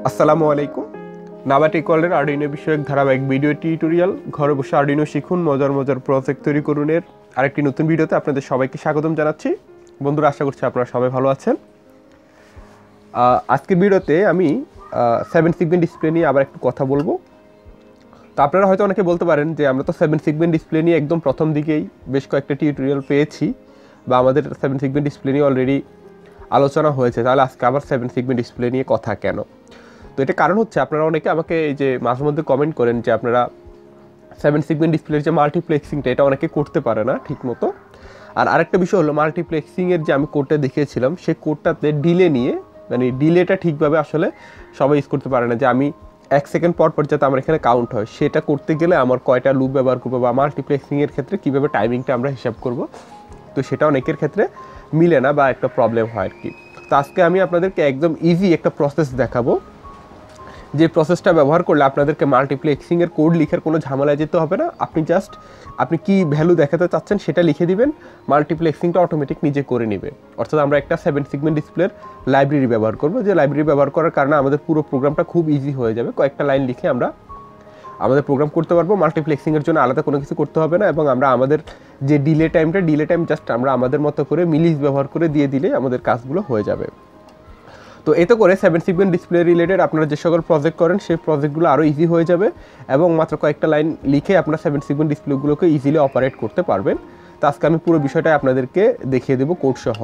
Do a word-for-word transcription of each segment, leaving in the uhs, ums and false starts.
আসসালামু আলাইকুম। নাবা টেকওয়ার্ল্ডের আর্ডিনো বিষয়ক ধারাবাহিক ভিডিও টিউটোরিয়াল ঘরে বসে আর্ডিনো শিখুন, মজার মজার প্রজেক্ট তৈরি করুনের আরেকটি নতুন ভিডিওতে আপনাদের সবাইকে স্বাগতম জানাচ্ছি। বন্ধুরা, আশা করছি আপনারা সবাই ভালো আছেন। আজকের ভিডিওতে আমি সেভেন সিগমেন্ট ডিসপ্লে নিয়ে আবার একটু কথা বলবো। তো আপনারা হয়তো অনেকে বলতে পারেন যে আমরা তো সেভেন সিগমেন্ট ডিসপ্লে নিয়ে একদম প্রথম দিকেই বেশ কয়েকটা টিউটোরিয়াল পেয়েছি, বা আমাদের সেভেন সিগমেন্ট ডিসপ্লে নিয়ে অলরেডি আলোচনা হয়েছে, তাহলে আজকে আবার সেভেন সিগমেন্ট ডিসপ্লে নিয়ে কথা কেন? তো এটা কারণ হচ্ছে আপনারা অনেকে আমাকে এই যে মাঝে মধ্যে কমেন্ট করেন যে আপনারা সেভেন সিগমেন্ট ডিসপ্লের যে মাল্টিপ্লেক্সিংটা এটা অনেকে করতে পারে না ঠিক মতো। আর আরেকটা বিষয় হলো মাল্টিপ্লেক্সিংয়ের যে আমি কোডটা দেখিয়েছিলাম সেই কোডটাতে ডিলে নিয়ে, মানে ডিলেটা ঠিকভাবে আসলে সবাই ইউজ করতে পারে না, যে আমি এক সেকেন্ড পর পর যাতে আমার এখানে কাউন্ট হয় সেটা করতে গেলে আমার কয়টা লুপ ব্যবহার করবো, বা মাল্টিপ্লেক্সিংয়ের ক্ষেত্রে কীভাবে টাইমিংটা আমরা হিসাব করব, তো সেটা অনেকের ক্ষেত্রে মিলে না বা একটা প্রবলেম হয় আর কি। তো আজকে আমি আপনাদেরকে একদম ইজি একটা প্রসেস দেখাবো, যে প্রসেসটা ব্যবহার করলে আপনাদেরকে মাল্টিপ্লেক্সিংয়ের কোড লিখার কোনো ঝামেলায় যেতে হবে না। আপনি জাস্ট আপনি কি ভ্যালু দেখাতে চাচ্ছেন সেটা লিখে দিবেন, মাল্টিপ্লেক্সিংটা অটোমেটিক নিজে করে নেবে। অর্থাৎ আমরা একটা সেভেন সিগমেন্ট ডিসপ্লের লাইব্রেরি ব্যবহার করব, যে লাইব্রেরি ব্যবহার করার কারণে আমাদের পুরো প্রোগ্রামটা খুব ইজি হয়ে যাবে। কয়েকটা লাইন লিখে আমরা আমাদের প্রোগ্রাম করতে পারবো, মাল্টিপ্লেক্সিংয়ের জন্য আলাদা কোনো কিছু করতে হবে না, এবং আমরা আমাদের যে ডিলে টাইমটা ডিলে টাইম জাস্ট আমরা আমাদের মতো করে মিলিস ব্যবহার করে দিয়ে দিলে আমাদের কাজগুলো হয়ে যাবে। তো এতে করে সেভেন সিগমেন্ট ডিসপ্লে রিলেটেড আপনারা যে সকল প্রজেক্ট করেন সেই প্রজেক্টগুলো আরও ইজি হয়ে যাবে, এবং মাত্র কয়েকটা লাইন লিখে আপনারা সেভেন সিগমেন্ট ডিসপ্লেগুলোকে ইজিলি অপারেট করতে পারবেন। তো আজকে আমি পুরো বিষয়টাই আপনাদেরকে দেখিয়ে দেবো কোড সহ।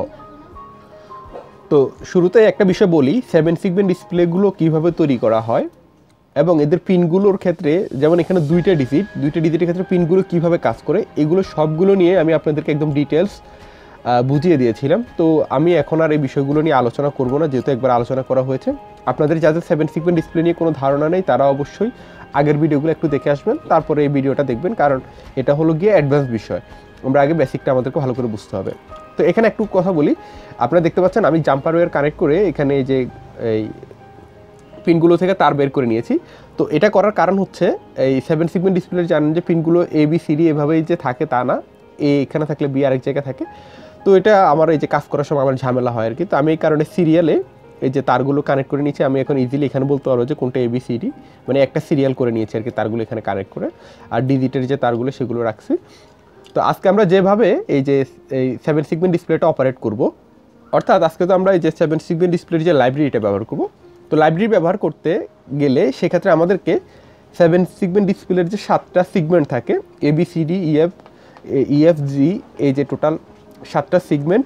তো শুরুতে একটা বিষয় বলি, সেভেন সিগমেন্ট ডিসপ্লেগুলো কীভাবে তৈরি করা হয় এবং এদের পিনগুলোর ক্ষেত্রে, যেমন এখানে দুইটা ডিজিট দুইটা ডিজিটের ক্ষেত্রে পিনগুলো কীভাবে কাজ করে, এগুলো সবগুলো নিয়ে আমি আপনাদেরকে একদম ডিটেলস বুঝিয়ে দিয়েছিলাম। তো আমি এখন আর এই বিষয়গুলো নিয়ে আলোচনা করব না, যেহেতু একবার আলোচনা করা হয়েছে। আপনাদের যাদের সেভেন সিগমেন্ট ডিসপ্লে নিয়ে কোনো ধারণা নেই তারা অবশ্যই আগের ভিডিওগুলো একটু দেখে আসবেন, তারপরে এই ভিডিওটা দেখবেন, কারণ এটা হলো গিয়ে অ্যাডভান্স বিষয়। আমরা আগে বেসিকটা আমাদেরকে ভালো করে বুঝতে হবে। তো এখানে একটু কথা বলি, আপনারা দেখতে পাচ্ছেন আমি জাম্পার ওয়্যার কানেক্ট করে এখানে এই যে এই পিনগুলো থেকে তার বের করে নিয়েছি। তো এটা করার কারণ হচ্ছে এই সেভেন সিগমেন্ট ডিসপ্লের জানেন যে পিনগুলো এ বি সি ডি এভাবেই যে থাকে তা না, এ এখানে থাকলে বি আরেক জায়গায় থাকে। তো এটা আমার এই যে কাজ করার সময় আমার ঝামেলা হয় আর কি। তো আমি এই কারণে সিরিয়ালে এই যে তারগুলো কানেক্ট করে নিয়েছি। আমি এখন ইজিলি এখানে বলতে পারবো যে কোনটা এবিসিডি, মানে একটা সিরিয়াল করে নিয়েছি আর কি তারগুলো এখানে কানেক্ট করে, আর ডিজিটের যে তারগুলো সেগুলো রাখছি। তো আজকে আমরা যেভাবে এই যে এই সেভেন সিগমেন্ট ডিসপ্লেটা অপারেট করব, অর্থাৎ আজকে তো আমরা এই যে সেভেন সিগমেন্ট ডিসপ্লের যে লাইব্রেরিটা ব্যবহার করব। তো লাইব্রেরি ব্যবহার করতে গেলে সেক্ষেত্রে আমাদেরকে সেভেন সিগমেন্ট ডিসপ্লের যে সাতটা সিগমেন্ট থাকে, এবিসিডি ইএফ ইএফ জি, এই যে টোটাল সাতটা সিগমেন্ট,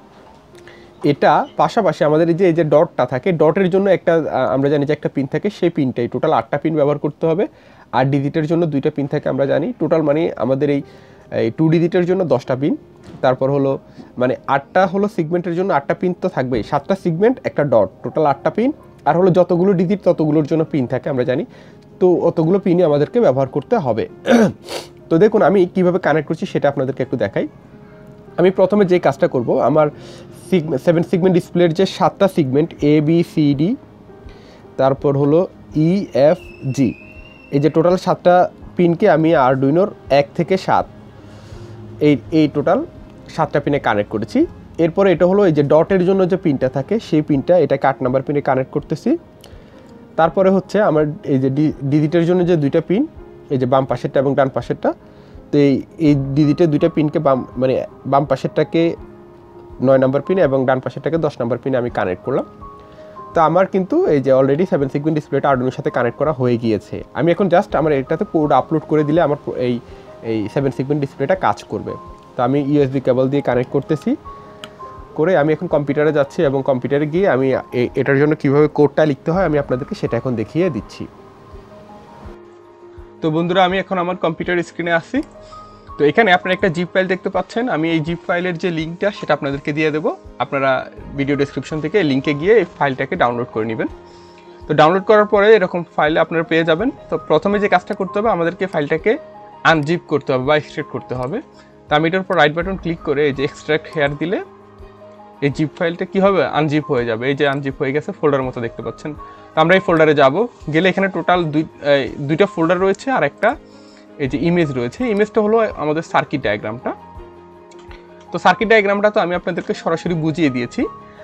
এটা পাশাপাশি আমাদের এই যে এই যে ডটটা থাকে, ডটের জন্য একটা আমরা জানি যে একটা পিন থাকে, সেই পিনটাই টোটাল আটটা পিন ব্যবহার করতে হবে। আর ডিজিটের জন্য দুইটা পিন থাকে আমরা জানি, টোটাল মানে আমাদের এই টু ডিজিটের জন্য দশটা পিন। তারপর হলো মানে আটটা হলো সিগমেন্টের জন্য আটটা পিন তো থাকবেই, সাতটা সিগমেন্ট একটা ডট, টোটাল আটটা পিন। আর হলো যতগুলো ডিজিট ততগুলোর জন্য পিন থাকে আমরা জানি, তো অতগুলো পিনই আমাদেরকে ব্যবহার করতে হবে। তো দেখুন আমি কীভাবে কানেক্ট করছি সেটা আপনাদেরকে একটু দেখাই। আমি প্রথমে যে কাজটা করব, আমার সেভেন সিগমেন্ট ডিসপ্লের যে সাতটা segment A B C D, তারপর হলো ই এফ জি, এই যে টোটাল সাতটা পিনকে আমি আরডুইনোর এক থেকে সাত এই এই টোটাল সাতটা পিনে কানেক্ট করেছি। এরপরে এটা হলো এই যে ডটের জন্য যে পিনটা থাকে সেই পিনটা, এটাকে আট নাম্বার পিনে কানেক্ট করতেছি। তারপরে হচ্ছে আমার এই যে ডিজিটের জন্য যে দুইটা পিন, এই যে বাম পাশেরটা এবং ডান পাশেরটা, তো এই এই ডিজিটের দুইটা পিনকে বাম মানে বাম পাশেরটাকে নয় নাম্বার পিনে এবং ডান পাশেরটাকে দশ নাম্বার পিনে আমি কানেক্ট করলাম। তো আমার কিন্তু এই যে অলরেডি সেভেন সিগমেন্ট ডিসপ্লেটা আরডুইনোর সাথে কানেক্ট করা হয়ে গিয়েছে। আমি এখন জাস্ট আমার এটাতে কোড আপলোড করে দিলে আমার এই এই সেভেন সিগমেন্ট ডিসপ্লেটা কাজ করবে। তো আমি ইউএসবি কেবল দিয়ে কানেক্ট করতেছি, করে আমি এখন কম্পিউটারে যাচ্ছি, এবং কম্পিউটারে গিয়ে আমি এটার জন্য কীভাবে কোডটা লিখতে হয় আমি আপনাদেরকে সেটা এখন দেখিয়ে দিচ্ছি। তো বন্ধুরা, আমি এখন আমার কম্পিউটার স্ক্রিনে আসছি। তো এখানে আপনারা একটা জিপ ফাইল দেখতে পাচ্ছেন, আমি এই জিপ ফাইলের যে লিঙ্কটা সেটা আপনাদেরকে দিয়ে দেবো। আপনারা ভিডিও ডেসক্রিপশন থেকে লিঙ্কে গিয়ে এই ফাইলটাকে ডাউনলোড করে নেবেন। তো ডাউনলোড করার পরে এরকম ফাইলে আপনারা পেয়ে যাবেন। তো প্রথমে যে কাজটা করতে হবে, আমাদেরকে ফাইলটাকে আনজিপ করতে হবে বা এক্সট্রাক্ট করতে হবে। তো আমি এটার উপর রাইট বাটন ক্লিক করে এই যে এক্সট্রাক্ট হেয়ার দিলে এই জিপ ফাইলটা কী হবে, আনজিপ হয়ে যাবে। এই যে আনজিপ হয়ে গেছে, ফোল্ডার মতো দেখতে পাচ্ছেন। তো আমরা এই ফোল্ডারে যাব, গেলে এখানে টোটাল দুই দুইটা ফোল্ডার রয়েছে, আর একটা এই যে ইমেজ রয়েছে। ইমেজটা হলো আমাদের সার্কিট ডায়াগ্রামটা। তো সার্কিট ডায়াগ্রামটা তো আমি আপনাদেরকে সরাসরি বুঝিয়ে দিয়েছি।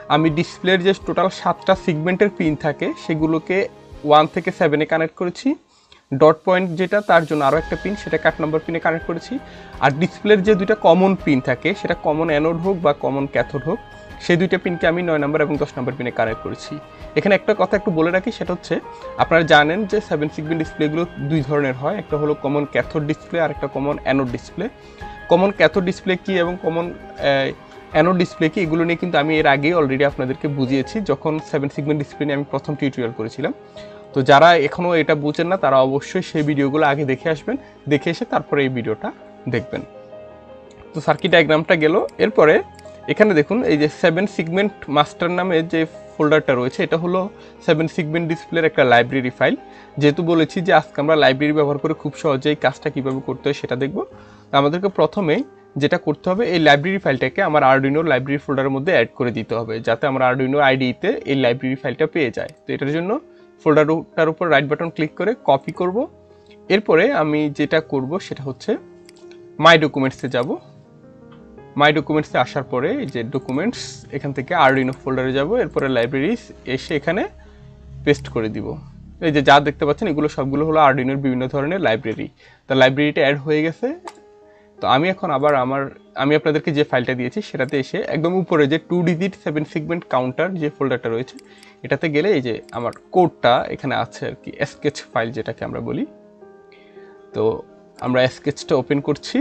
আমি ডিসপ্লের যে টোটাল সাতটা সিগমেন্টের পিন থাকে সেগুলোকে ওয়ান থেকে সেভেনে কানেক্ট করেছি। ডট পয়েন্ট যেটা তার জন্য আরও একটা পিন, সেটা আট নম্বর পিনে কানেক্ট করেছি। আর ডিসপ্লের যে দুইটা কমন পিন থাকে, সেটা কমন অ্যানোড হোক বা কমন ক্যাথোড হোক, সেই দুইটা পিনকে আমি নয় নম্বর এবং দশ নম্বর পিনে কানেক্ট করেছি। এখানে একটা কথা একটু বলে রাখি, সেটা হচ্ছে আপনারা জানেন যে সেভেন সিগমেন্ট ডিসপ্লেগুলো দুই ধরনের হয়, একটা হলো কমন ক্যাথোড ডিসপ্লে আর একটা common anode display. Common cathode display কি এবং কমন অ্যানোড ডিসপ্লে কি, এগুলো নিয়ে কিন্তু আমি এর আগেই অলরেডি আপনাদেরকে বুঝিয়েছি যখন সেভেন সিগমেন্ট ডিসপ্লে নিয়ে আমি প্রথম টিউটোরিয়াল করেছিলাম। তো যারা এখনও এটা বুঝেন না তারা অবশ্যই সেই ভিডিওগুলো আগে দেখে আসবেন, দেখে এসে তারপরে এই ভিডিওটা দেখবেন। তো সার্কিট ডায়াগ্রামটা গেল। এরপরে এখানে দেখুন এই যে সেভেন সিগমেন্ট মাস্টার নামে যে ফোল্ডারটা রয়েছে, এটা হলো সেভেন সিগমেন্ট ডিসপ্লের একটা লাইব্রেরি ফাইল। যেহেতু বলেছি যে আজকে আমরা লাইব্রেরি ব্যবহার করে খুব সহজেই কাজটা কীভাবে করতে হয় সেটা দেখব। তো আমাদেরকে প্রথমেই যেটা করতে হবে, এই লাইব্রেরি ফাইলটাকে আমার আরডুইনো লাইব্রেরি ফোল্ডারের মধ্যে অ্যাড করে দিতে হবে, যাতে আমার আরডুইনো আইডিতে এই লাইব্রেরি ফাইলটা পেয়ে যায়। তো এটার জন্য ফোল্ডারটার উপর রাইট বাটন ক্লিক করে কপি করব। এরপরে আমি যেটা করব সেটা হচ্ছে মাই ডকুমেন্টসে যাব। মাই ডকুমেন্টসে আসার পরে এই যে ডকুমেন্টস, এখান থেকে আরডুইনো ফোল্ডারে যাব। এরপরে লাইব্রেরিজ এসে এখানে পেস্ট করে দিব। এই যে যা দেখতে পাচ্ছেন এগুলো সবগুলো হলো আরডুইনোর বিভিন্ন ধরনের লাইব্রেরি। তো লাইব্রেরিটা অ্যাড হয়ে গেছে। তো আমি এখন আবার আমার আমি আপনাদেরকে যে ফাইলটা দিয়েছি সেটাতে এসে একদম উপরে যে two digit seven segment counter যে ফোল্ডারটা রয়েছে, এটাতে গেলে এই যে আমার কোডটা এখানে আছে আর কি, স্কেচ ফাইল যেটাকে আমরা বলি। তো আমরা স্কেচটা ওপেন করছি।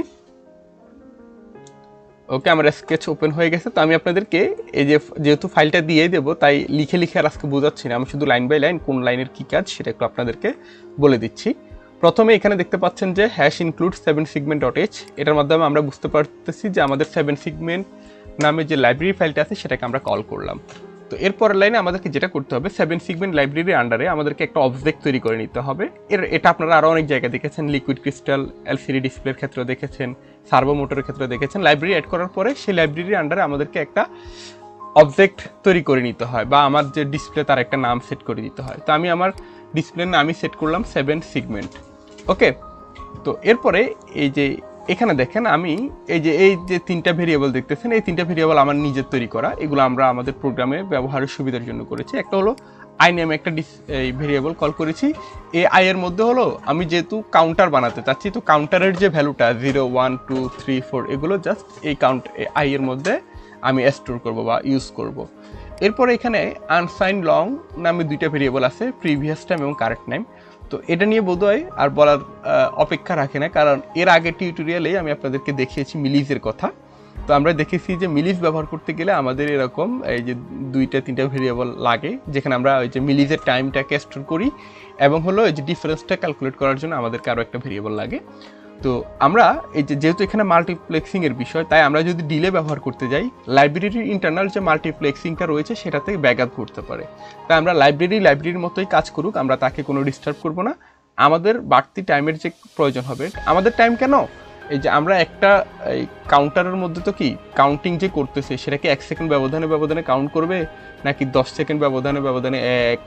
ওকে, আমার স্কেচ ওপেন হয়ে গেছে। তো আমি আপনাদেরকে এই যে যেহেতু ফাইলটা দিয়ে দেবো, তাই লিখে লিখে আর আজকে বোঝাচ্ছি না, আমি শুধু লাইন বাই লাইন কোন লাইনের কী কাজ সেটা একটু আপনাদেরকে বলে দিচ্ছি। প্রথমে এখানে দেখতে পাচ্ছেন যে hash include seven segment dot H, এটার মাধ্যমে আমরা বুঝতে পারতেছি যে আমাদের সেভেন সিগমেন্ট নামে যে লাইব্রেরি ফাইলটা আছে সেটাকে আমরা কল করলাম। তো এরপরের লাইনে আমাদেরকে যেটা করতে হবে, সেভেন সিগমেন্ট লাইব্রেরির আন্ডারে আমাদেরকে একটা অবজেক্ট তৈরি করে নিতে হবে। এর এটা আপনারা আরও অনেক জায়গায় দেখেছেন, লিকুইড ক্রিস্টাল এলসিডি ডিসপ্লের ক্ষেত্রে দেখেছেন, সার্ভো মোটরের ক্ষেত্রে দেখেছেন। লাইব্রেরি অ্যাড করার পরে সেই লাইব্রেরির আন্ডারে আমাদেরকে একটা অবজেক্ট তৈরি করে নিতে হয়, বা আমার যে ডিসপ্লে তার একটা নাম সেট করে দিতে হয়। তো আমি আমার ডিসপ্লের নামই সেট করলাম সেভেন সিগমেন্ট। ওকে, তো এরপরে এই যে এখানে দেখেন আমি এই যে এই যে তিনটা ভেরিয়েবল দেখতেছেন, এই তিনটা ভেরিয়েবল আমার নিজের তৈরি করা। এগুলো আমরা আমাদের প্রোগ্রামে ব্যবহারের সুবিধার জন্য করেছি। একটা হলো আই নামে একটা ডিস এই ভেরিয়েবল কল করেছি। এই আই এর মধ্যে হলো আমি যেহেতু কাউন্টার বানাতে চাচ্ছি, তো কাউন্টারের যে ভ্যালুটা zero one two three four এগুলো জাস্ট এই কাউন্ট আই এর মধ্যে আমি স্টোর করব বা ইউজ করব। এরপরে এখানে আনসাইন লং নামে দুইটা ভেরিয়েবল আছে, প্রিভিয়াস টাইম এবং কারেক্ট টাইম। তো এটা নিয়ে বোধহয় আর বলার অপেক্ষা রাখে না, কারণ এর আগে টিউটোরিয়ালে আমি আপনাদেরকে দেখিয়েছি মিলিজের কথা। তো আমরা দেখেছি যে মিলিজ ব্যবহার করতে গেলে আমাদের এরকম এই যে দুইটা তিনটা ভেরিয়েবল লাগে, যেখানে আমরা ওই যে মিলিজের টাইমটাকে স্টোর করি, এবং হলো এই যে ডিফারেন্সটা ক্যালকুলেট করার জন্য আমাদেরকে আরও একটা ভেরিয়েবল লাগে। তো আমরা এই যে যেহেতু এখানে মাল্টিপ্লেক্সিংয়ের বিষয়, তাই আমরা যদি ডিলে ব্যবহার করতে যাই, লাইব্রেরির ইন্টারনাল যে মাল্টিপ্লেক্সিংটা রয়েছে সেটাতে ব্যাঘাত ঘটতে পারে। তাই আমরা লাইব্রেরি লাইব্রেরির মতোই কাজ করুক, আমরা তাকে কোনো ডিস্টার্ব করব না। আমাদের বাড়তি টাইমের যে প্রয়োজন হবে, আমাদের টাইম কেন, এই যে আমরা একটা এই কাউন্টারের মধ্যে তো কি কাউন্টিং যে করতেছে সেটাকে এক সেকেন্ড ব্যবধানে ব্যবধানে কাউন্ট করবে, নাকি দশ সেকেন্ড ব্যবধানে ব্যবধানে এক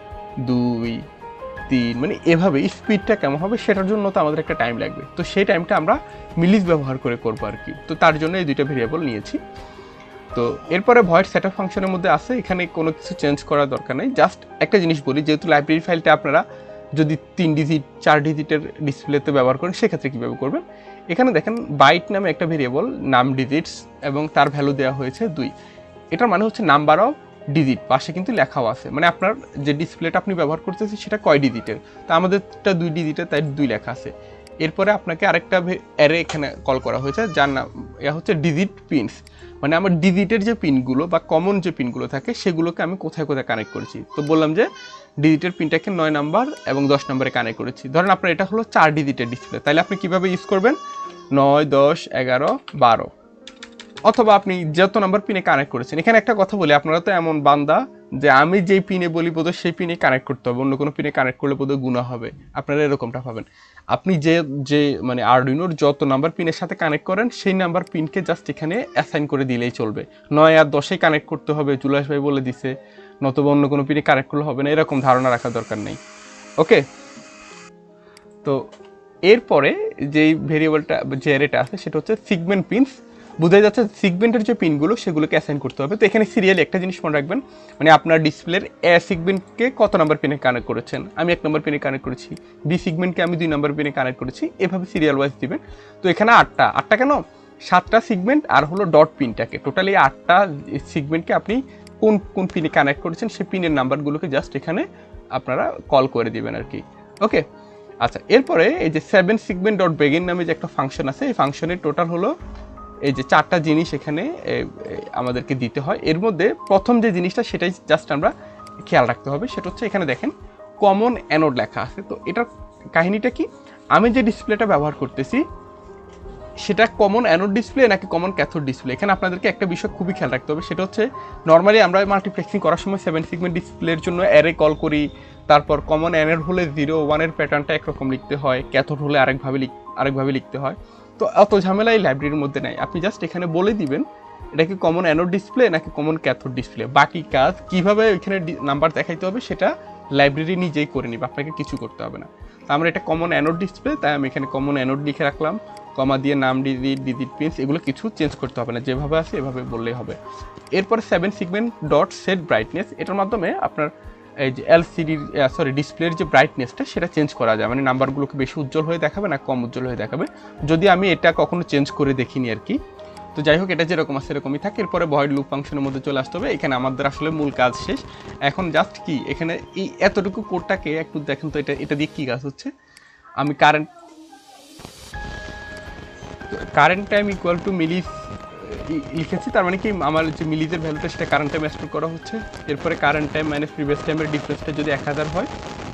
দুই তিন, মানে এভাবে স্পিডটা কেমন হবে সেটার জন্য তো আমাদের একটা টাইম লাগবে। তো সেই টাইমটা আমরা মিলিজ ব্যবহার করে করবো আর কি। তো তার জন্য এই দুইটা ভেরিয়েবল নিয়েছি। তো এরপরে ভয়েড সেটআপ ফাংশনের মধ্যে আছে, এখানে কোনো কিছু চেঞ্জ করার দরকার নেই। জাস্ট একটা জিনিস বলি, যেহেতু লাইব্রেরি ফাইলটা আপনারা যদি তিন ডিজিট চার ডিজিটের ডিসপ্লেতে ব্যবহার করেন, সেক্ষেত্রে কীভাবে করবেন, এখানে দেখেন বাইট নামে একটা ভেরিয়েবল, নাম ডিজিটস, এবং তার ভ্যালু দেওয়া হয়েছে দুই। এটার মানে হচ্ছে নাম্বার অফ ডিজিট, পাশে কিন্তু লেখাও আছে, মানে আপনার যে ডিসপ্লেটা আপনি ব্যবহার করতেছেন সেটা কয় ডিজিটের। তো আমাদেরটা দুই ডিজিটের, তাই দুই লেখা আছে। এরপরে আপনাকে আরেকটা অ্যারে এখানে কল করা হয়েছে, যার নাম এ হচ্ছে ডিজিট পিনস, মানে আমার ডিজিটের যে পিনগুলো বা কমন যে পিনগুলো থাকে সেগুলোকে আমি কোথায় কোথায় কানেক্ট করেছি। তো বললাম যে ডিজিটের পিনটাকে নয় নাম্বার এবং দশ নম্বরে কানেক্ট করেছি। ধরেন আপনার এটা হলো চার ডিজিটের ডিসপ্লে, তাহলে আপনি কীভাবে ইউজ করবেন, নয় দশ এগারো বারো, অথবা আপনি যত নাম্বার পিনে কানেক্ট করেছেন। এখানে একটা কথা বলি, আপনারা তো এমন বান্দা যে আমি যেই পিনে বলি বোধহয় সেই পিনে কানেক্ট করতে হবে, অন্য কোনো পিনে কানেক্ট করলে বোধহয় গুণা হবে, আপনারা এরকমটা পাবেন। আপনি যে যে মানে আরডুইনোর যত নাম্বার পিনের সাথে কানেক্ট করেন সেই নাম্বার পিনকে জাস্ট এখানে অ্যাসাইন করে দিলেই চলবে। নয় আর দশে কানেক্ট করতে হবে জুলাস ভাই বলে দিছে, নতুবা অন্য কোনো পিনে কানেক্ট করলে হবে না, এরকম ধারণা রাখার দরকার নেই। ওকে, তো এরপরে যেই ভেরিয়েবলটা যে অ্যারেটা আছে সেটা হচ্ছে সিগমেন্ট পিনস, বোঝা যাচ্ছে সিগমেন্টের যে পিনগুলো সেগুলোকে অ্যাসাইন করতে হবে। তো এখানে সিরিয়ালি একটা জিনিস মনে রাখবেন, মানে আপনার ডিসপ্লের এ সিগমেন্টকে কত নাম্বার পিনে কানেক্ট করেছেন, আমি এক নম্বর পিনে কানেক্ট করেছি, বি সিগমেন্টকে আমি দুই নম্বর পিনে কানেক্ট করেছি, এভাবে সিরিয়াল ওয়াইজ দিবেন। তো এখানে আটটা আটটা কেন, সাতটা সিগমেন্ট আর হলো ডট পিনটাকে, টোটালি আটটা সিগমেন্টকে আপনি কোন কোন পিনে কানেক্ট করেছেন সেই পিনের নাম্বারগুলোকে জাস্ট এখানে আপনারা কল করে দিবেন আর কি। ওকে, আচ্ছা, এরপরে এই যে সেভেন সিগমেন্ট ডট বেগিন নামে যে একটা ফাংশন আছে, এই ফাংশনের টোটাল হলো এই যে চারটা জিনিস এখানে আমাদেরকে দিতে হয়। এর মধ্যে প্রথম যে জিনিসটা সেটাই জাস্ট আমরা খেয়াল রাখতে হবে, সেটা হচ্ছে এখানে দেখেন কমন অ্যানোড লেখা আছে। তো এটার কাহিনীটা কি, আমি যে ডিসপ্লেটা ব্যবহার করতেছি সেটা কমন অ্যানোড ডিসপ্লে নাকি কমন ক্যাথোড ডিসপ্লে। এখানে আপনাদেরকে একটা বিষয় খুবই খেয়াল রাখতে হবে, সেটা হচ্ছে নর্মালি আমরা মাল্টিপ্লেক্সিং করার সময় সেভেন সিগমেন্ট ডিসপ্লের জন্য অ্যারে কল করি, তারপর কমন অ্যানোড হলে জিরো ওয়ানের প্যাটার্নটা একরকম লিখতে হয়, ক্যাথোড হলে আরেকভাবে লিখ আরেকভাবে লিখতে হয়। তো অত ঝামেলা এই লাইব্রেরির মধ্যে নাই, আপনি জাস্ট এখানে বলে দিবেন এটা কি কমন অ্যানোড ডিসপ্লে নাকি কমন ক্যাথোড ডিসপ্লে। বাকি কাজ কীভাবে ওইখানে নাম্বার দেখাইতে হবে সেটা লাইব্রেরি নিজেই করে নিবে, আপনাকে কিছু করতে হবে না। তো আমরা এটা কমন অ্যানোড ডিসপ্লে, তাই আমি এখানে কমন অ্যানোড লিখে রাখলাম, কমা দিয়ে নাম ডিজিট ডিজিট পিনস এগুলো কিছু চেঞ্জ করতে হবে না, যেভাবে আছে এভাবে বললেই হবে। এরপরে seven segment dot set brightness, এটার মাধ্যমে আপনার এই যে এলসিডির সরি ডিসপ্লের যে ব্রাইটনেসটা সেটা চেঞ্জ করা যায়, মানে নাম্বারগুলোকে বেশি উজ্জ্বল হয়ে দেখাবে না কম উজ্জ্বল হয়ে দেখাবে, যদি আমি এটা কখনো চেঞ্জ করে দেখিনি আর কি। তো যাই হোক, এটা যেরকম আছে সেরকমই থাকে। এরপরে ভয়েড লুপ ফাংশনের মধ্যে চলে আসতে হবে, এখানে আমাদের আসলে মূল কাজ শেষ। এখন জাস্ট কি এখানে এই এতটুকু কোডটাকে একটু দেখেন তো, এটা এটা দিয়ে কী কাজ হচ্ছে। আমি current current time equal to millis লিখেছি, তার মানে কি আমার যে মিলিজের ভ্যালুটা সেটা কারেন্ট টাইম স্টোর করা হচ্ছে। এরপরে কারেন্ট টাইম মাইনাস প্রিভিয়াস টাইমের ডিফারেন্সটা যদি এক হাজার হয়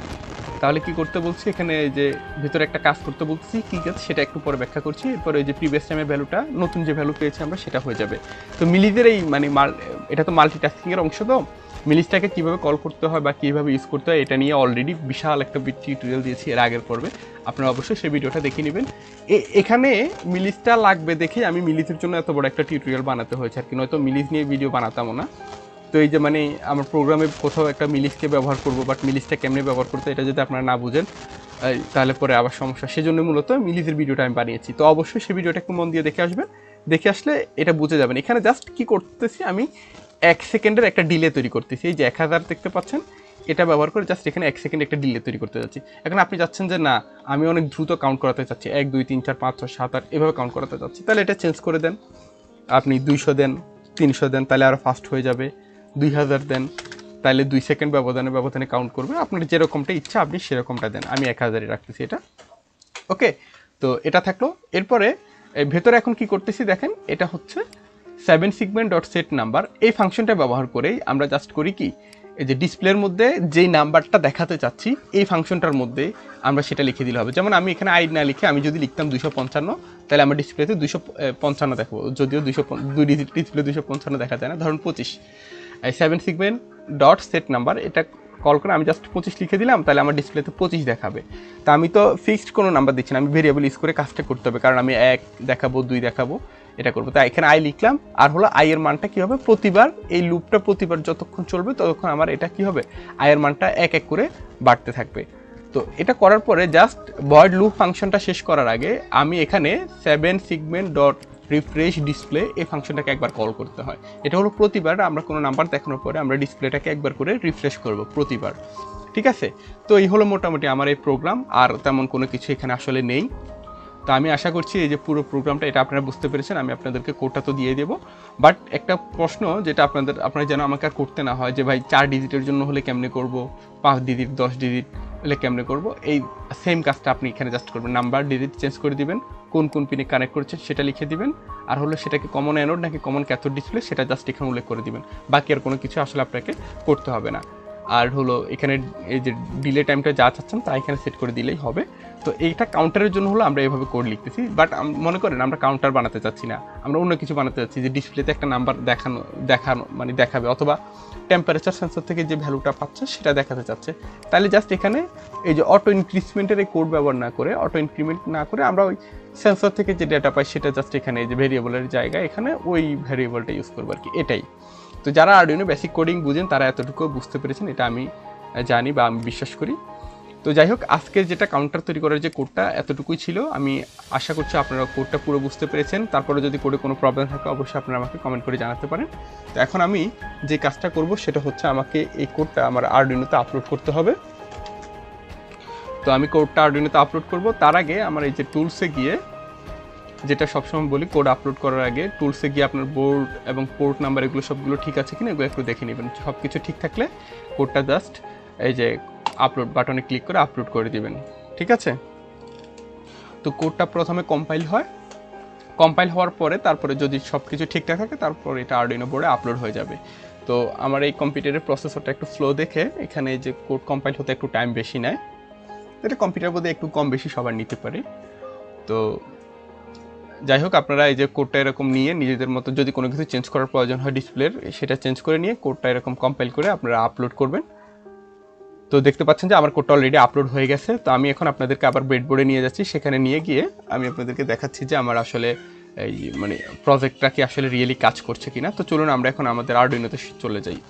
তাহলে কি করতে বলছি, এখানে যে ভিতরে একটা কাজ করতে বলছি, কী কাজ সেটা একটু পরে ব্যাখ্যা করছি। এরপরে ওই যে প্রিভিয়াস টাইমের ভ্যালুটা নতুন যে ভ্যালু পেয়েছি আমরা সেটা হয়ে যাবে। তো মিলিজের এই মানে এটা তো মাল্টিটাস্কিংয়ের অংশ, তো মিলিজটাকে কীভাবে কল করতে হয় বা কীভাবে ইউজ করতে হয় এটা নিয়ে অলরেডি বিশাল একটা টিউটোরিয়াল দিয়েছি এর আগের পর্বে, আপনারা অবশ্যই সেই ভিডিওটা দেখে নেবেন। এখানে মিলিজটা লাগবে দেখে আমি মিলিজের জন্য এত বড় একটা টিউটোরিয়াল বানাতে হয়েছে আর কি, নয়তো মিলিজ নিয়ে ভিডিও বানাতামও না। তো এই যে মানে আমার প্রোগ্রামে কোথাও একটা মিলিজকে ব্যবহার করবো, বাট মিলিজটা কেমনে ব্যবহার করতে এটা যদি আপনারা না বুঝেন তাহলে পরে আবার সমস্যা, সেজন্য মূলত মিলিজের ভিডিওটা আমি বানিয়েছি। তো অবশ্যই সেই ভিডিওটা একটু মন দিয়ে দেখে আসবেন, দেখে আসলে এটা বুঝে যাবেন। এখানে জাস্ট কি করতেছি, আমি এক সেকেন্ডের একটা ডিলে তৈরি করতেছি, এই যে এক হাজার দেখতে পাচ্ছেন এটা ব্যবহার করে জাস্ট এখানে এক সেকেন্ড একটা ডিলে তৈরি করতে যাচ্ছি। এখন আপনি চাচ্ছেন যে না আমি অনেক দ্রুত কাউন্ট করাতে চাচ্ছি, এক দুই তিন চার পাঁচ ছয় সাত আট এভাবে কাউন্ট করাতে চাচ্ছি, তাহলে এটা চেঞ্জ করে দেন, আপনি দুইশো দেন, তিনশো দেন, তাহলে আরও ফাস্ট হয়ে যাবে, দুই হাজার দেন, তাহলে দুই সেকেন্ড ব্যবধানে ব্যবধানে কাউন্ট করবে, আপনার যেরকমটা ইচ্ছা আপনি সেরকমটা দেন। আমি এক হাজারই রাখতেছি এটা। ওকে, তো এটা থাকলো। এরপরে ভেতরে এখন কি করতেছি দেখেন, এটা হচ্ছে seven segment dot set number, এই ফাংশনটা ব্যবহার করেই আমরা জাস্ট করি কি, এই যে ডিসপ্লের মধ্যে যেই নাম্বারটা দেখাতে চাচ্ছি এই ফাংশনটার মধ্যে আমরা সেটা লিখে দিলে হবে। যেমন আমি এখানে আই না লিখে আমি যদি লিখতাম দুইশো পঞ্চান্ন, তাহলে আমার ডিসপ্লেতে দুইশো পঞ্চান্ন দেখাবো, যদিও দুইশো দুই ডিজিট ডিসপ্লে দুইশো পঞ্চান্ন দেখা যায় না, ধরুন পঁচিশ। এই seven segment dot set number এটা কল করে আমি জাস্ট পঁচিশ লিখে দিলাম, তাহলে আমার ডিসপ্লেতে পঁচিশ দেখাবে। তা আমি তো ফিক্সড কোনো নাম্বার দিচ্ছি না, আমি ভেরিয়েবল ইউজ করে কাজটা করতে হবে, কারণ আমি এক দেখাবো দুই দেখাবো এটা করবো। তাই এখানে আই লিখলাম, আর হলো আই এর মানটা কী হবে, প্রতিবার এই লুপটা প্রতিবার যতক্ষণ চলবে ততক্ষণ আমার এটা কী হবে, আই এর মানটা এক এক করে বাড়তে থাকবে। তো এটা করার পরে জাস্ট ভয়েড লুপ ফাংশনটা শেষ করার আগে আমি এখানে seven segment dot refresh display এই ফাংশনটাকে একবার কল করতে হয়। এটা হলো প্রতিবার আমরা কোনো নাম্বার দেখানোর পরে আমরা ডিসপ্লেটাকে একবার করে রিফ্রেশ করব প্রতিবার, ঠিক আছে। তো এই হলো মোটামুটি আমার এই প্রোগ্রাম, আর তেমন কোনো কিছু এখানে আসলে নেই। তো আমি আশা করছি এই যে পুরো প্রোগ্রামটা এটা আপনারা বুঝতে পেরেছেন, আমি আপনাদেরকে কোডটা তো দিয়ে দেবো। বাট একটা প্রশ্ন যেটা আপনাদের আপনারা যেন আমাকে আর করতে না হয় যে ভাই চার ডিজিটের জন্য হলে কেমনে করব, পাঁচ ডিজিট দশ ডিজিট হলে কেমনে করব, এই সেম কাজটা আপনি এখানে জাস্ট করবেন, নাম্বার ডিজিট চেঞ্জ করে দিবেন, কোন কোন পিনে কানেক্ট করছে সেটা লিখে দিবেন, আর হলো সেটাকে কমন অ্যানোড নাকি কমন ক্যাথোড ডিসপ্লে সেটা জাস্ট এখানে উল্লেখ করে দিবেন। বাকি আর কোনো কিছু আসলে আপনাকে করতে হবে না। আর হলো এখানে এই যে ডিলে টাইমটা যা চাচ্ছেন তা এখানে সেট করে দিলেই হবে। তো এইটা কাউন্টারের জন্য হলো আমরা এভাবে কোড লিখতেছি, বাট মনে করেন আমরা কাউন্টার বানাতে চাচ্ছি না, আমরা অন্য কিছু বানাতে চাচ্ছি যে ডিসপ্লেতে একটা নাম্বার দেখানো দেখানো মানে দেখাবে, অথবা টেম্পারেচার সেন্সর থেকে যে ভ্যালুটা পাচ্ছে সেটা দেখাতে চাচ্ছে, তাহলে জাস্ট এখানে এই যে অটো ইনক্রিজমেন্টের এই কোড ব্যবহার না করে, অটো ইনক্রিমেন্ট না করে আমরা ওই সেন্সর থেকে যে ডেটা পাই সেটা জাস্ট এখানে এই যে ভেরিয়েবলের জায়গায় এখানে ওই ভেরিয়েবলটা ইউজ করবো আর কি, এটাই। তো যারা আরডুইনো বেসিক কোডিং বুঝেন তারা এতটুকু বুঝতে পেরেছেন, এটা আমি জানি বা আমি বিশ্বাস করি। তো যাই হোক, আজকে যেটা কাউন্টার তৈরি করার যে কোডটা এতটুকুই ছিল। আমি আশা করছি আপনারা কোডটা পুরো বুঝতে পেরেছেন। তারপরে যদি কোডে কোনো প্রবলেম থাকে অবশ্যই আপনারা আমাকে কমেন্ট করে জানাতে পারেন। তো এখন আমি যে কাজটা করব সেটা হচ্ছে আমাকে এই কোডটা আমার আরডুইনোতে আপলোড করতে হবে। তো আমি কোডটা আরডুইনোতে আপলোড করব। তার আগে আমার এই যে টুলসে গিয়ে, যেটা সবসময় বলি কোড আপলোড করার আগে, টুলসে গিয়ে আপনার বোর্ড এবং পোর্ট নাম্বার এগুলো সবগুলো ঠিক আছে কিনা এগুলো একটু দেখে নেবেন। সব কিছু ঠিক থাকলে কোডটা জাস্ট এই যে আপলোড বাটনে ক্লিক করে আপলোড করে দিবেন, ঠিক আছে? তো কোডটা প্রথমে কম্পাইল হয়, কম্পাইল হওয়ার পরে তারপরে যদি সব কিছু ঠিকঠাক থাকে তারপর এটা আরডুইনো বোর্ডে আপলোড হয়ে যাবে। তো আমার এই কম্পিউটারের প্রসেসরটা একটু স্লো দেখে এখানে যে কোড কম্পাইল হতে একটু টাইম বেশি নেয়। এটা কম্পিউটার বোর্ডে একটু কম বেশি সবার নিতে পারে। তো যাই হোক, আপনারা এই যে কোডটা এরকম নিয়ে নিজেদের মতো যদি কোনো কিছু চেঞ্জ করার প্রয়োজন হয় ডিসপ্লের, সেটা চেঞ্জ করে নিয়ে কোডটা এরকম কম্পাইল করে আপনারা আপলোড করবেন। তো দেখতে পাচ্ছেন যে আমার কোডটা অলরেডি আপলোড হয়ে গেছে। তো আমি এখন আপনাদেরকে আবার ব্রেডবোর্ডে নিয়ে যাচ্ছি, সেখানে নিয়ে গিয়ে আমি আপনাদেরকে দেখাচ্ছি যে আমার আসলে এই মানে প্রজেক্টটা কি আসলে রিয়েলি কাজ করছে কিনা। তো চলুন আমরা এখন আমাদের আরডুইনোতে চলে যাই।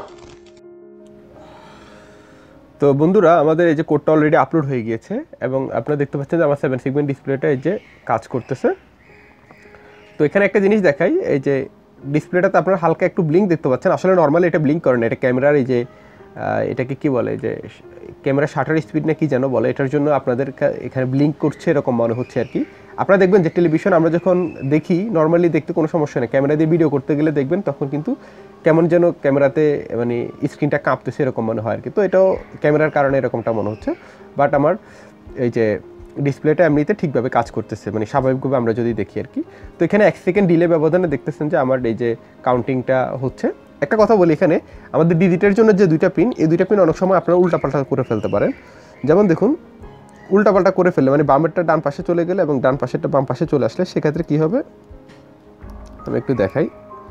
তো বন্ধুরা, আমাদের এই যে কোডটা অলরেডি আপলোড হয়ে গিয়েছে এবং আপনারা দেখতে পাচ্ছেন যে আমার সেভেন সেগমেন্ট ডিসপ্লেটা এই যে কাজ করতেছে। তো এখানে একটা জিনিস দেখাই, এই যে ডিসপ্লেটাতে আপনারা হালকা একটু ব্লিঙ্ক দেখতে পাচ্ছেন। আসলে নর্মালি এটা ব্লিঙ্ক করে না, এটা ক্যামেরার এই যে এটাকে কি বলে, যে ক্যামেরা শাটার স্পিড না কি যেন বলে, এটার জন্য আপনাদের এখানে ব্লিঙ্ক করছে এরকম মনে হচ্ছে আর কি। আপনারা দেখবেন যে টেলিভিশন আমরা যখন দেখি নর্মালি দেখতে কোনো সমস্যা নেই, ক্যামেরা দিয়ে ভিডিও করতে গেলে দেখবেন তখন কিন্তু কেমন যেন ক্যামেরাতে মানে স্ক্রিনটা কাঁপতেছে এরকম মনে হয় আর কি। তো এটাও ক্যামেরার কারণে এরকমটা মনে হচ্ছে, বাট আমার এই যে ডিসপ্লেটা এমনিতে ঠিকভাবে কাজ করতেছে, মানে স্বাভাবিকভাবে আমরা যদি দেখি আর কি। তো এখানে এক সেকেন্ড ডিলে ব্যবধানে দেখতেছেন যে আমার এই যে কাউন্টিংটা হচ্ছে। একটা কথা বলি, এখানে আমাদের ডিজিটের জন্য যে দুইটা পিন, এই দুইটা পিন অনেক সময় আপনারা উল্টাপাল্টা করে ফেলতে পারেন। যেমন দেখুন, উল্টাপাল্টা করে ফেললে মানে বামেরটা ডান পাশে চলে গেলে এবং ডান পাশেরটা বাম পাশে চলে আসলে সেক্ষেত্রে কী হবে আমি একটু দেখাই।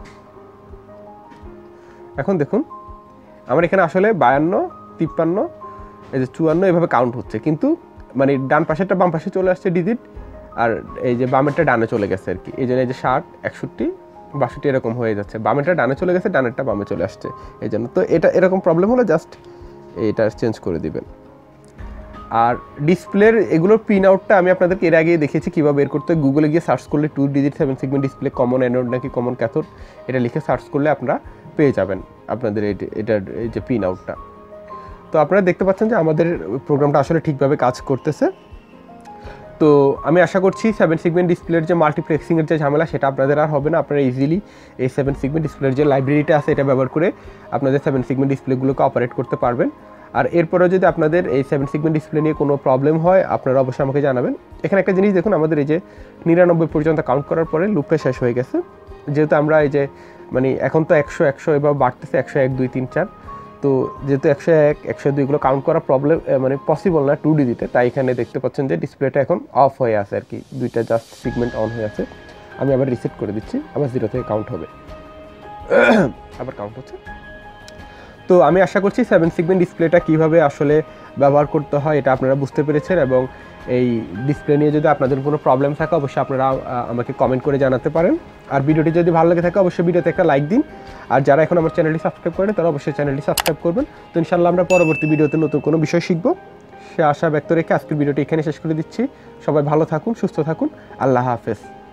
এখন দেখুন আমার এখানে আসলে বায়ান্ন, তিপ্পান্ন, এই যে চুয়ান্ন এভাবে কাউন্ট হচ্ছে, কিন্তু মানে ডান পাশেরটা বাম পাশে চলে আসছে ডিজিট, আর এই যে বামেরটা ডানে চলে গেছে আর কি। এই জন্য এই যে ষাট, একষট্টি, বাষট্টি এরকম হয়ে যাচ্ছে, বামেরটা ডানে চলে গেছে, ডানেরটা বামে চলে আসছে এই জন্য। তো এটা এরকম প্রবলেম হলে জাস্ট এটা চেঞ্জ করে দিবেন। আর ডিসপ্লের এগুলোর প্রিন্ট আউটটা আমি আপনাদেরকে এর আগেই দেখেছি কীভাবে বের করতে। গুগলে গিয়ে সার্চ করলে two digit seven segment display common anode নাকি কমন ক্যাথোড এটা লিখে সার্চ করলে আপনারা পেয়ে যাবেন আপনাদের এটার এই যে প্রিন্ট আউটটা। তো আপনারা দেখতে পাচ্ছেন যে আমাদের প্রোগ্রামটা আসলে ঠিকভাবে কাজ করতেছে। তো আমি আশা করছি সেভেন সেগমেন্ট ডিসপ্লের যে মাল্টিপ্লেক্সিংয়ের যে ঝামেলা সেটা আপনাদের আর হবে না। আপনারা ইজিলি এই সেভেন সেগমেন্ট ডিসপ্লের যে লাইব্রেরিটা আছে এটা ব্যবহার করে আপনাদের সেভেন সেগমেন্ট ডিসপ্লেগুলোকে অপারেট করতে পারবেন। আর এরপরেও যদি আপনাদের এই সেভেন সেগমেন্ট ডিসপ্লে নিয়ে কোনো প্রবলেম হয় আপনারা অবশ্যই আমাকে জানাবেন। এখানে একটা জিনিস দেখুন, আমাদের এই যে নিরানব্বই পর্যন্ত কাউন্ট করার পরে লুপে শেষ হয়ে গেছে। যেহেতু আমরা এই যে মানে এখন তো একশো একশো এভাবে বাড়তেছে, একশো এক দুই তিন চার, তো যেহেতু একশো এক একশো দুইগুলো কাউন্ট করা প্রবলেম মানে পসিবল না টু ডিজিটে, তাই এখানে দেখতে পাচ্ছেন যে ডিসপ্লেটা এখন অফ হয়ে আছে আর কি, দুইটা জাস্ট সেগমেন্ট অন হয়ে আছে। আমি আবার রিসেট করে দিচ্ছি, আবার জিরো থেকে কাউন্ট হবে, আবার কাউন্ট হচ্ছে। তো আমি আশা করছি সেভেন সেগমেন্ট ডিসপ্লেটা কীভাবে আসলে ব্যবহার করতে হয় এটা আপনারা বুঝতে পেরেছেন, এবং এই ডিসপ্লে নিয়ে যদি আপনাদের কোনো প্রবলেম থাকে অবশ্যই আপনারা আমাকে কমেন্ট করে জানাতে পারেন। আর ভিডিওটি যদি ভালো লাগে থাকে অবশ্যই ভিডিওতে একটা লাইক দিন, আর যারা এখন আমার চ্যানেলটি সাবস্ক্রাইব করেন তারা অবশ্যই চ্যানেলটি সাবস্ক্রাইব করবেন। তো ইনশাআল্লাহ আমরা পরবর্তী ভিডিওতে নতুন কোনো বিষয় শিখব, সে আশা ব্যক্ত রেখে আজকের ভিডিওটি এখানে শেষ করে দিচ্ছি। সবাই ভালো থাকুন, সুস্থ থাকুন, আল্লাহ হাফেজ।